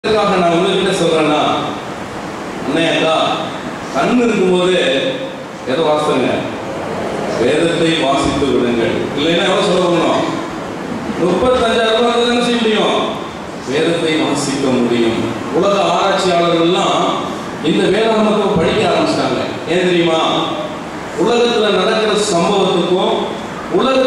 நான் உங்ககிட்ட சொல்றேன்னா, அண்ணையக்கா கண் இருக்கும்போது எதை வாசித்துங்க, வேதத்தை வாசித்து விடுங்கள். இல்லைன்னா எவ்வளவு சொல்ல முடியும்? 35,000 ரூபாய் தானே செய்ய முடியும், வேதத்தை வாசிக்க முடியும். உலக ஆராய்ச்சியாளர்கள்லாம் இந்த வேதாகமத்தை படிக்க ஆரம்பிச்சிட்டாங்க. ஏன் தெரியுமா? உலகத்துல நடக்கிற சம்பவத்துக்கும் உலக